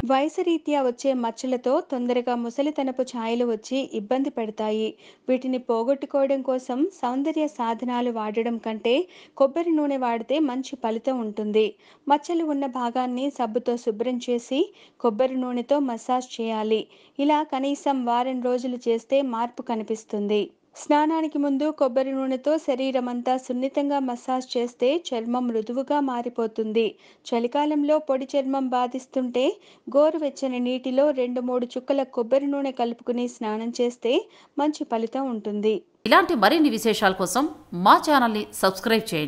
వయసు రీత్యా వచ్చే మచ్చలతో తొందరగా ముసలితనపు ఛాయలు వచ్చి ఇబ్బంది పెడతాయి. వీటిని పోగొట్టుకోవడం కోసం సౌందర్య సాధనాలు వాడడం కంటే కొబ్బరి నూనె వాడితే మంచి ఫలితం ఉంటుంది. మచ్చలు ఉన్న భాగాన్ని సబ్బుతో శుభ్రం చేసి కొబ్బరి నూనెతో మసాజ్ చేయాలి. ఇలా కనీసం వారం రోజులు చేస్తే మార్పు కనిపిస్తుంది. స్నానానికి ముందు కొబ్బరి నూనెతో శరీరమంతా సున్నితంగా మసాజ్ చేస్తే చర్మం మృదువుగా మారిపోతుంది. చలికాలంలో పొడి చర్మం బాధిస్తుంటే గోరువెచ్చని నీటిలో 2-3 చుక్కల కొబ్బరి నూనె కలుపుకుని స్నానం చేస్తే మంచి ఫలితం ఉంటుంది. ఇలాంటి మరిన్ని విశేషాల కోసం మా ఛానల్ని సబ్స్క్రైబ్ చేయండి.